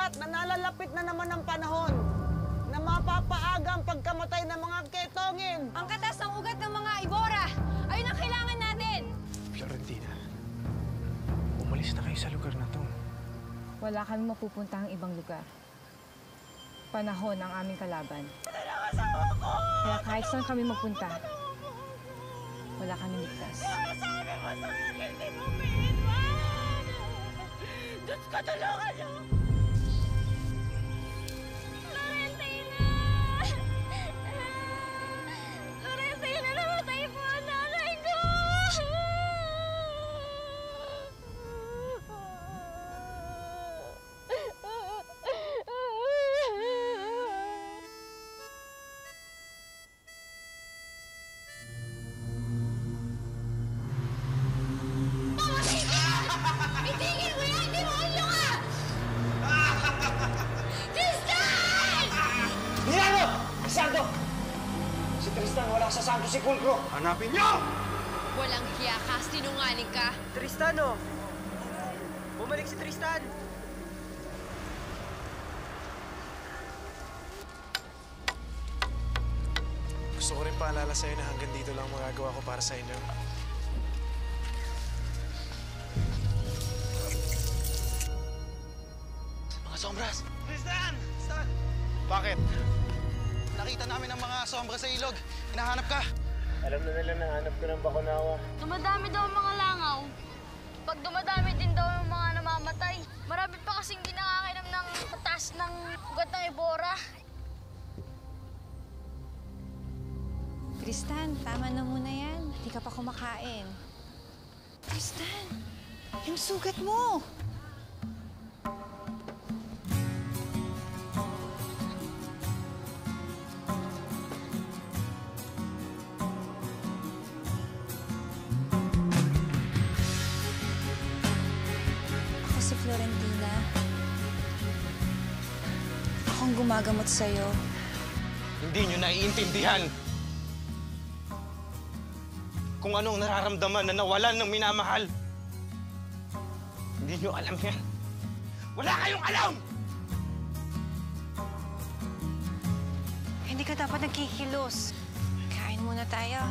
sapat na nalalapit na naman ang panahon na mapapaaga ang pagkamatay ng mga ketongin. Ang katas ng ugat ng mga ibora, ayun ang kailangan natin. Florentina, umalis na kayo sa lugar na to. Wala kami mapupuntahang ibang lugar. Panahon ang aming kalaban. Kaya kahit saan kami magpunta, wala kami ligtas. Sabi mo sa akin, di mo pinitwan! Diyos ko, tulungan niyo! Florentina! Florentina, namatay po ang nanay ko! Itigil mo yan! Demonyo ka! Tristan! Milano! Santo! Si Tristan wala sa Santo Sepulcro! Hanapin niyo! Walang hiya ka, sinungaling ka. Tristan, oh! Bumalik si Tristan! Gusto ko rin paalala sa'yo na hanggang dito lang magagawa ko para sa inyo. Mga sombras! Tristan! Tristan! Bakit? Nakita namin ang mga sombra sa ilog. Hinahanap ka. Alam na nila na hanap ko ng Bakunawa. Dumadami daw ang mga langaw. Pag dumadami din daw yung mga namamatay. Marami pa kasing di nakakainom ng patas ng ugat ng ibora. Tristan, tama na muna yan. Hindi ka pa kumakain. Tristan, yung sugat mo! Ako si Florentina. Akong gumagamot sa'yo. Hindi nyo naiintindihan kung anong nararamdaman na nawalan ng minamahal. Hindi nyo alam yan. Wala kayong alam! Hindi ka dapat nagkikilos. Kain muna tayo.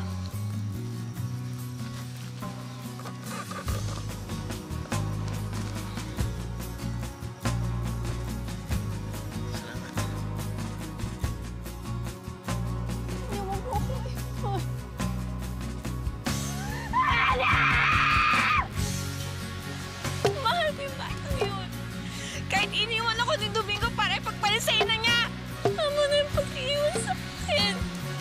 Mahal ko yung batang yun. Kahit iniwan ako ni Domingo para ipagpalisayin na niya. Tama na yung pag-iwan sa akin.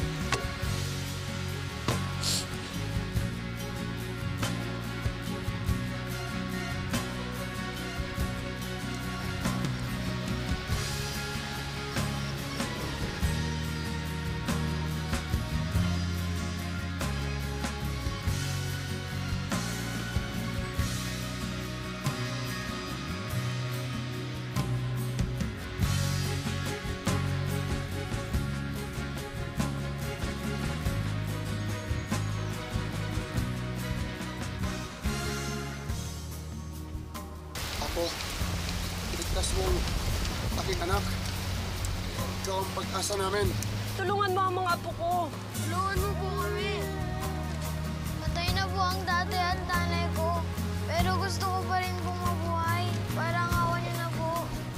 Apo, iligtas mo ang aking anak. Ikaw ang pag-asa namin. Tulungan mo ang mga apo ko. Tulungan mo po kami. Patay na po ang dati at nanay ko. Pero gusto ko pa rin pong mabuhay. Parang awa niyo na po.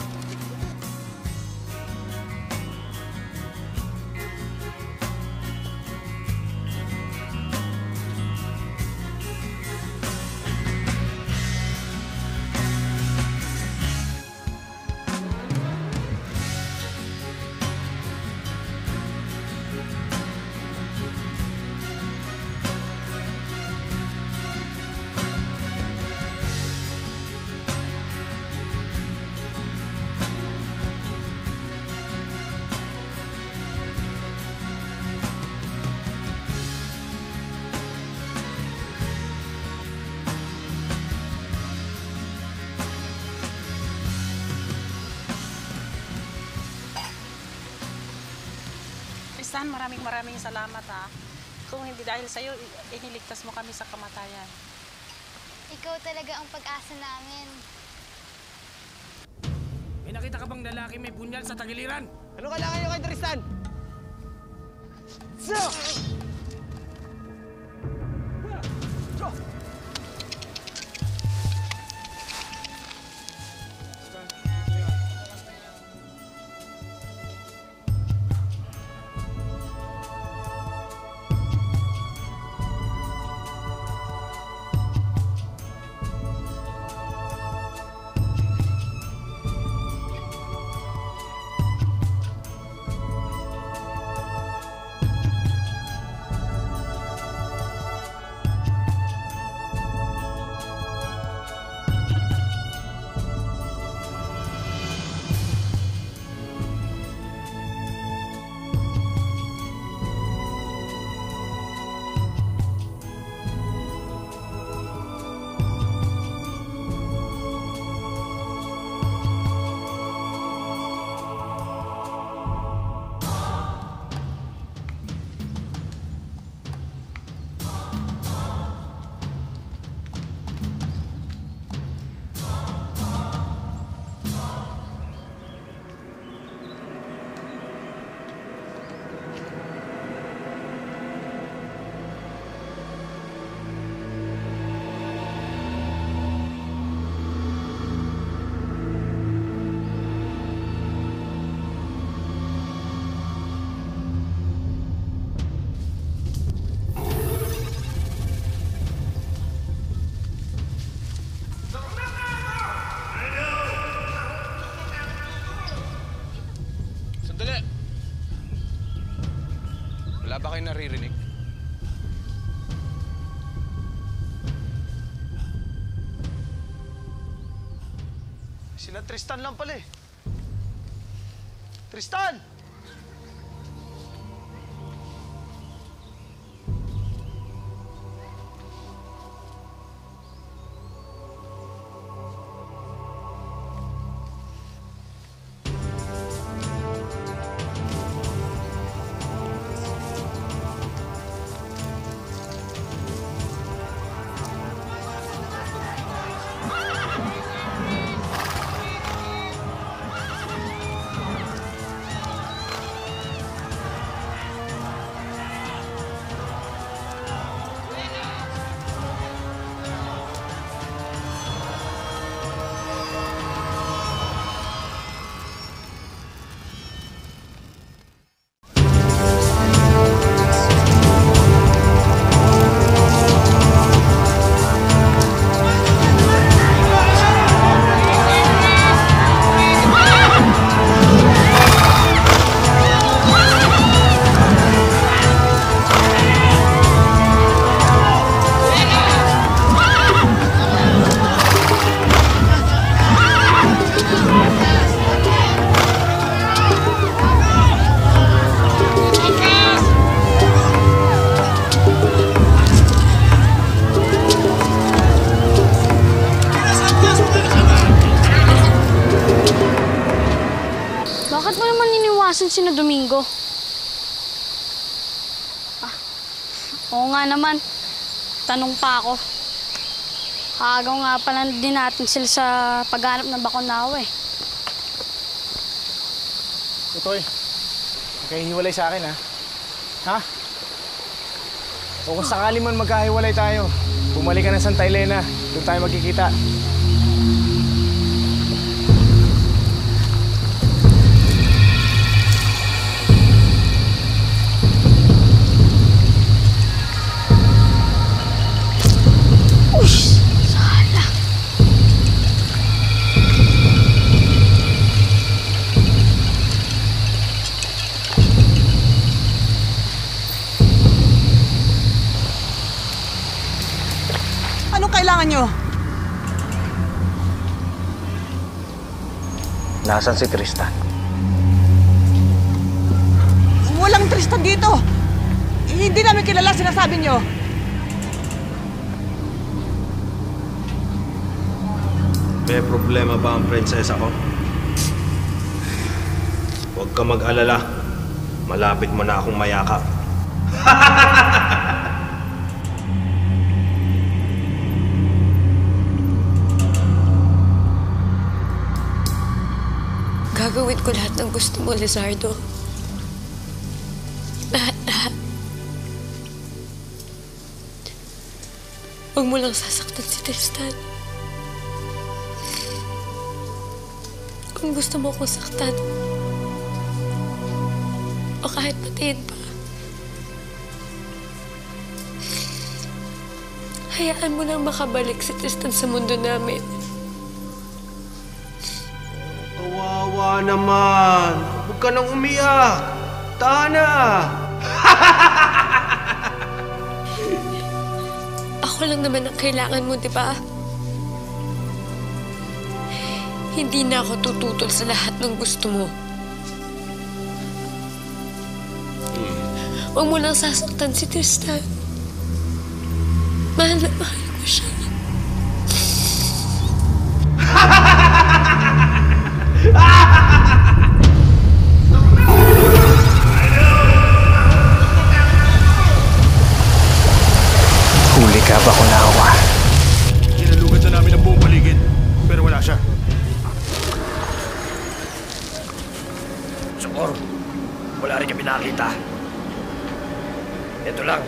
Tristan, maraming salamat ha. Kung hindi dahil sa'yo, iniligtas mo kami sa kamatayan. Ikaw talaga ang pag-asa namin. May nakita ka bang lalaki may punyal sa tagiliran? Ano kailangan nyo kay Tristan? Wala ba kayo naririnig? Sila Tristan lang pala eh. Tristan! Bakit mo naman iniwasan si na Domingo? Oo nga naman. Tanong pa ako. Kaagaw nga pala din natin sila sa paghanap ng Baconawa eh. Utoy, magkahihiwalay sa akin, ha? Ha? O kung sakali man magkahiwalay tayo, bumalik ka ng Santa Elena. Doon tayo magkikita. Anong kailangan nyo? Nasaan si Tristan? Walang Tristan dito. Hindi namin kilala sinasabi nyo. May problema ba ang prinsesa ko? Huwag ka mag-alala. Malapit mo na akong mayakap. Gagawin ko lahat ng gusto mo, Lizardo. Lahat. Huwag mo lang sasaktan si Tristan. Kung gusto mo akong saktan, o kahit patiin pa, hayaan mo nang makabalik si Tristan sa mundo namin. Kawawa naman. Huwag ka nang umiyak. Tana! Ako lang naman ang kailangan mo, di ba? Hindi na ako tututol sa lahat ng gusto mo. Huwag mo lang sasaktan si Tristan. Mahal na mahal ko siya. Huli ka ba, Kunawa? Kinalugat na namin ang buong paligid, pero wala siya. Sukor, wala rin kami nakita. Ito lang.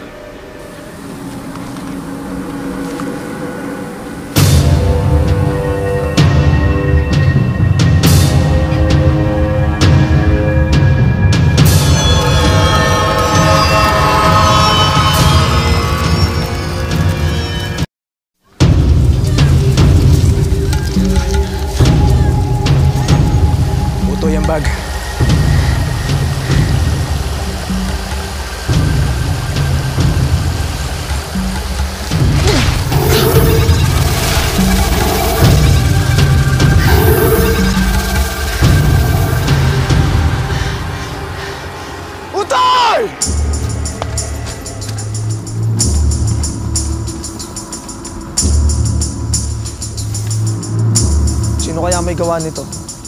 Buto yung bag. Utoy! Sino kaya may gawa nito?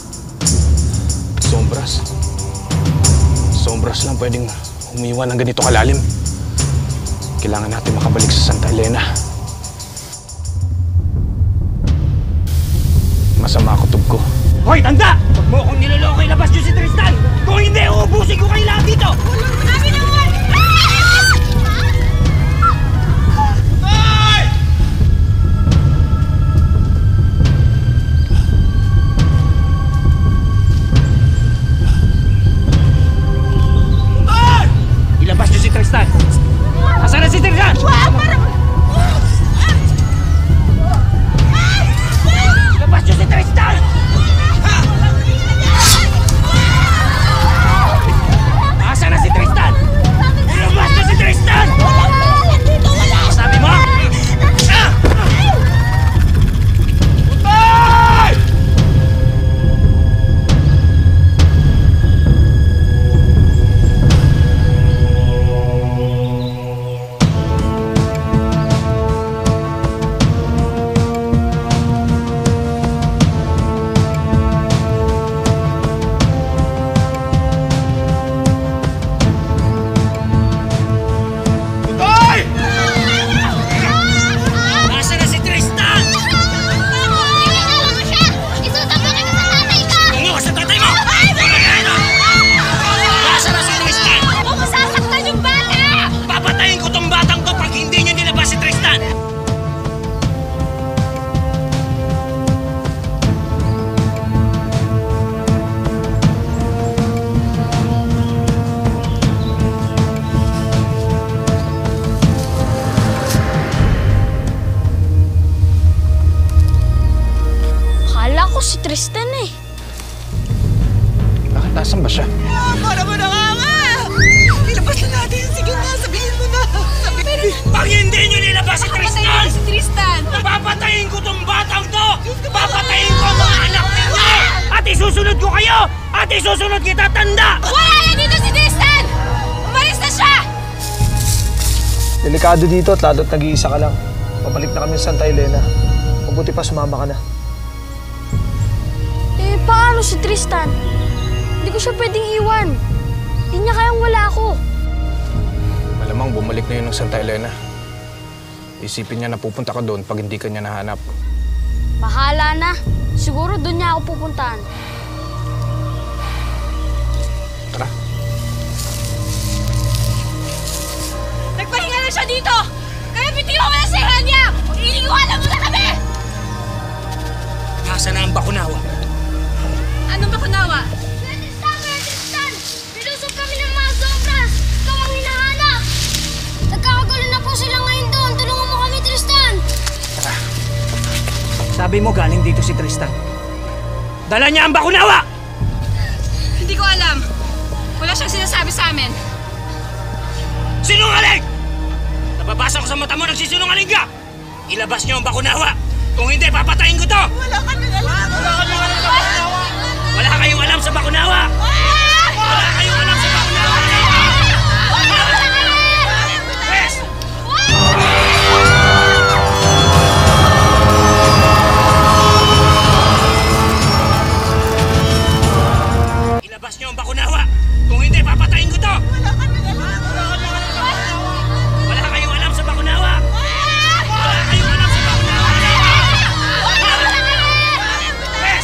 Sombras. Sombras lang pwedeng umiwan ng ganito kalalim. Kailangan natin makabalik sa Santa Elena. Masama kutob ko. Hoy, tanda! Huwag mo akong niloloko, ilabas niyo si Tristan! Kung hindi, uubusin ko kayo lahat dito! Kami naman! Ilabas niyo si Tristan! Asan na si Tristan? Ilabas niyo si Tristan! Asan na si Tristan? Ilabas niyo si Tristan! Sabi mo? Utay! Utay! Asan na si Tristan? Tungo ka sa tatay mo! Asan na si Tristan? Huwag mo sasaktan yung bata! Papatayin ko tong batang to pag hindi niyo nilabas si Tristan! Akala ko si Tristan eh. Bakit nasan ba siya? Para mo na nga! Ilabas na natin. Sige na, sabihin mo na. Pag hindi niyo nilabas si Tristan! Si Tristan! Papatayin ko tong batang to! Papatayin ko ang mga anak ninyo! At isusunod ko kayo! At isusunod kita, tanda! Wala na dito si Tristan! Umalis na siya! Delikado dito at lalo't nag-iisa ka lang. Pabalik na kami sa Santa Elena. Mabuti pa sumama ka na. Eh, paano si Tristan? Hindi ko siya pwedeng iwan. Hindi niya kayang wala ako. Malamang bumalik na yun ng Santa Elena. Isipin niya na pupunta ka doon pag hindi ka niya nahanap. Bahala na. Siguro doon niya ako pupuntahan. lang siya dito! Kaya bitiwan mo na si Hanya! Iniiwanan mo na kami! Nasaan na ang Bakunawa? Anong Bakunawa? Tristan! Pilusog kami ng mga Zobras! Ikaw ang hinahanap! Nagkakagulo na po sila ngayon doon! Tulungan mo kami, Tristan! Sabi mo galing dito si Tristan. Dala niya ang Bakunawa! Hindi ko alam. Wala siyang sinasabi sa amin. Sinungaling! Nababasa ko sa mata mo, nagsisinungaling ka! Ilabas niyo ang Bakunawa! Kung hindi, papatayin ko to! Wala kaming alam! Wala kaming alam sa Bakunawa! Wala kayong alam sa Bakunawa! Wala kayong alam sa Bakunawa! Yes! Ilabas niyo ang Bakunawa! Kung hindi, papatayin ko to! Wala kaming alam! Wala kaming alam sa Bakunawa! Wala kayong alam sa Bakunawa! Wala kayong alam sa Bakunawa! Yes!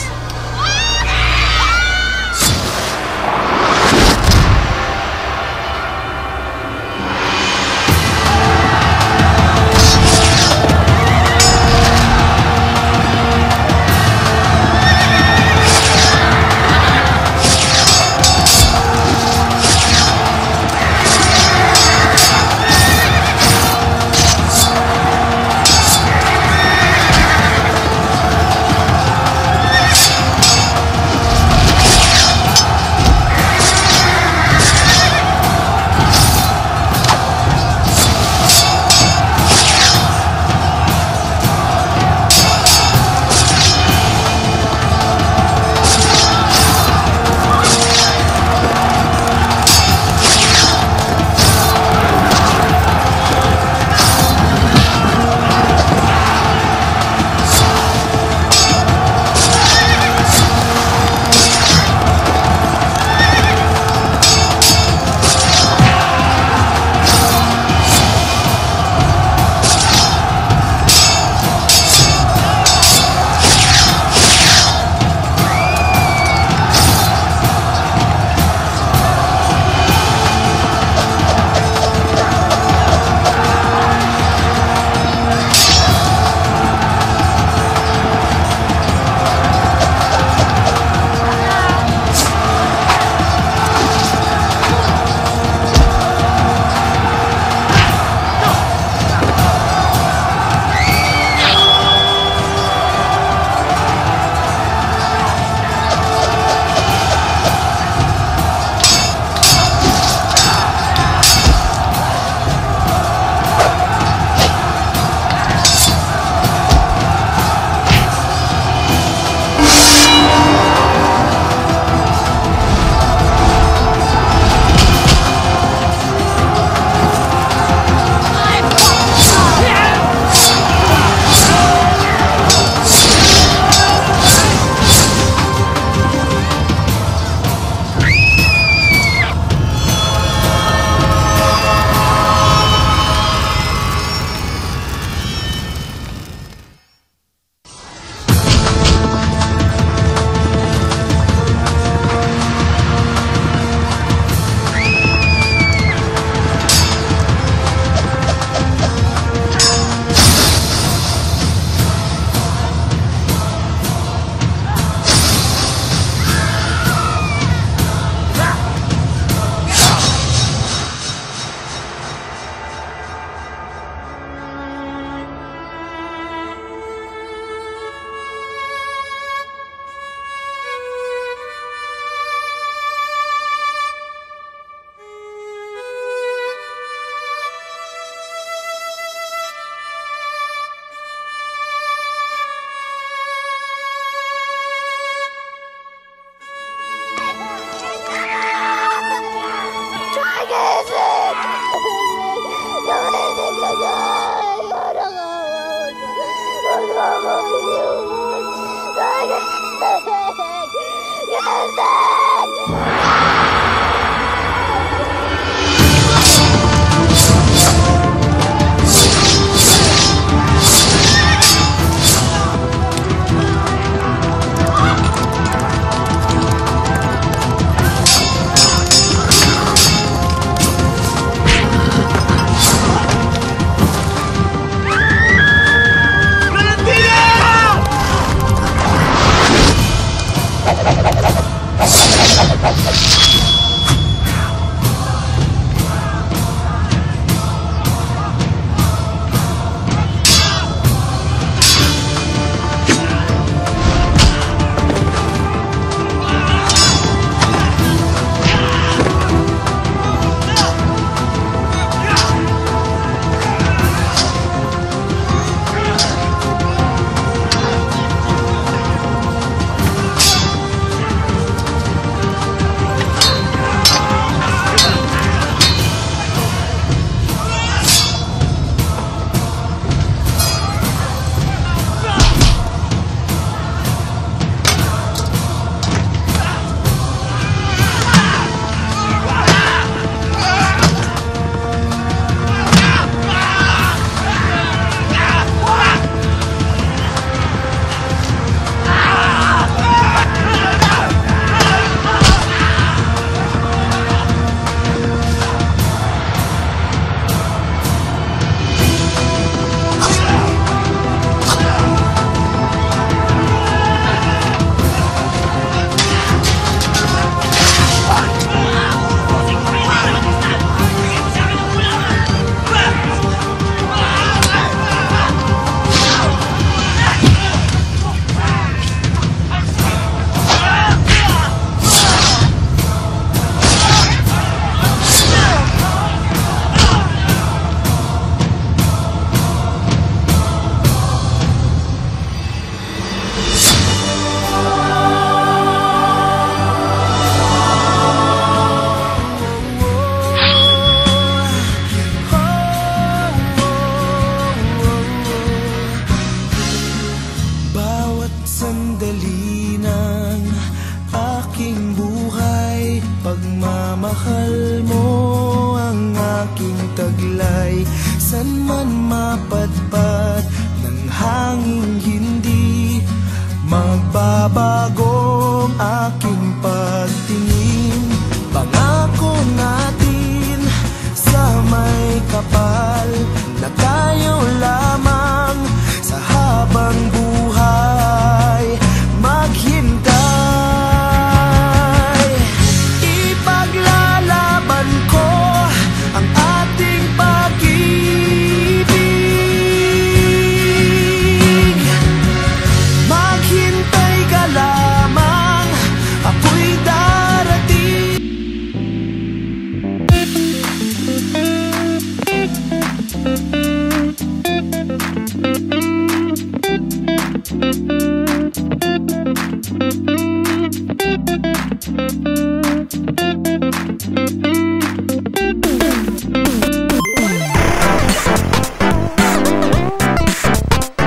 Pagdali ng aking buhay, pagmamahal mo ang aking taglay. San man mapadpad ng hanging hindi magbabagong aking pagtingin.